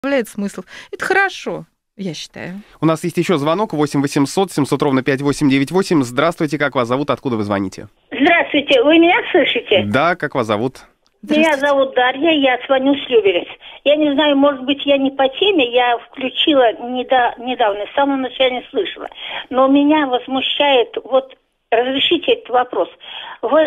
представляет смысл. Это хорошо, я считаю. У нас есть еще звонок 8 800 700 ровно 5898. Здравствуйте, как вас зовут, откуда вы звоните? Здравствуйте, вы меня слышите? Да, как вас зовут? Меня зовут Дарья, я звоню с Люберец. Я не знаю, может быть, я не по теме, я включила недавно, с самого начала не слышала. Но меня возмущает, вот, разрешите этот вопрос. В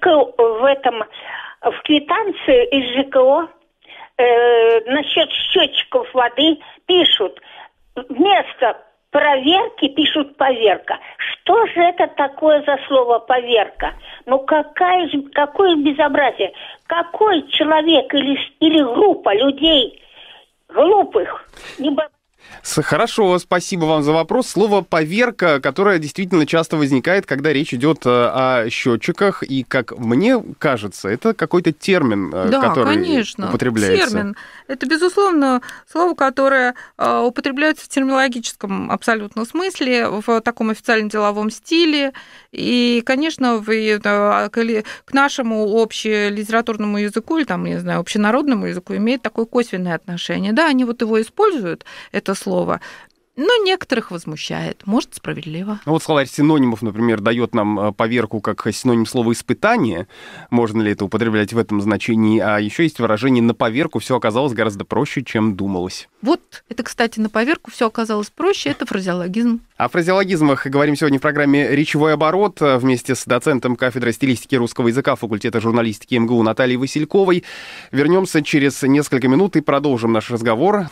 квитанции из ЖКО насчет счетчиков воды пишут, вместо проверки пишут поверка. Что же это такое за слово поверка? Ну какое безобразие? Какой человек или группа людей глупых, Хорошо, спасибо вам за вопрос. Слово «поверка», которое действительно часто возникает, когда речь идет о счетчиках, и, как мне кажется, это какой-то термин, который употребляется. Термин. Это, безусловно, слово, которое употребляется в терминологическом абсолютно смысле, в таком официально-деловом стиле, и, конечно, к нашему общелитературному языку, или, там, не знаю, общенародному языку имеет такое косвенное отношение. Да, они вот его используют, это слово, но некоторых возмущает, может, справедливо. Ну, вот словарь синонимов, например, дает нам поверку как синоним слова «испытание». Можно ли это употреблять в этом значении? А еще есть выражение «на поверку все оказалось гораздо проще, чем думалось». Вот это, кстати, «на поверку все оказалось проще» — это фразеологизм. О фразеологизмах говорим сегодня в программе «Речевой оборот» вместе с доцентом кафедры стилистики русского языка факультета журналистики МГУ Натальей Васильковой. Вернемся через несколько минут и продолжим наш разговор.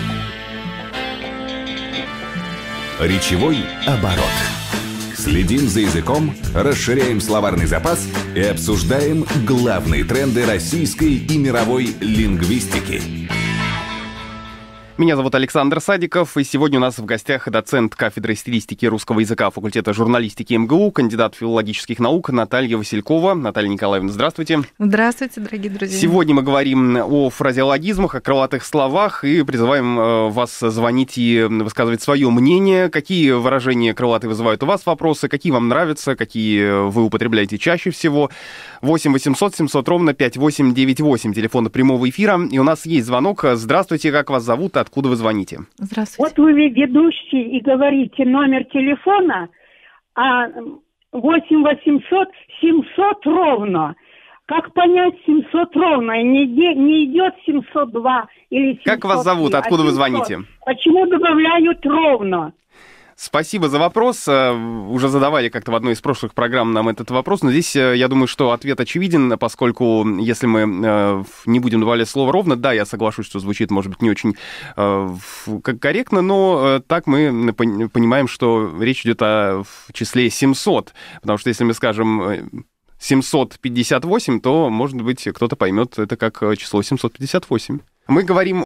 Речевой оборот. Следим за языком, расширяем словарный запас и обсуждаем главные тренды российской и мировой лингвистики. Меня зовут Александр Садиков, и сегодня у нас в гостях доцент кафедры стилистики русского языка факультета журналистики МГУ, кандидат филологических наук Наталья Василькова. Наталья Николаевна, здравствуйте. Здравствуйте, дорогие друзья. Сегодня мы говорим о фразеологизмах, о крылатых словах, и призываем вас звонить и высказывать свое мнение. Какие выражения крылатые вызывают у вас вопросы, какие вам нравятся, какие вы употребляете чаще всего. 8 800 700 ровно 5898, телефон прямого эфира. И у нас есть звонок. Здравствуйте, как вас зовут, откуда вы звоните? Здравствуйте. Вот вы ведущий и говорите номер телефона, а 8 800 700 ровно. Как понять 700 ровно? Не идет 702 или 700. Как вас зовут, откуда вы звоните? Почему добавляют ровно? Спасибо за вопрос. Уже задавали как-то в одной из прошлых программ нам этот вопрос, но здесь, я думаю, что ответ очевиден, поскольку если мы не будем добавлять слово «ровно», да, я соглашусь, что звучит, может быть, не очень корректно, но так мы понимаем, что речь идет о числе 700, потому что если мы скажем 758, то, может быть, кто-то поймет это как число 758. Мы говорим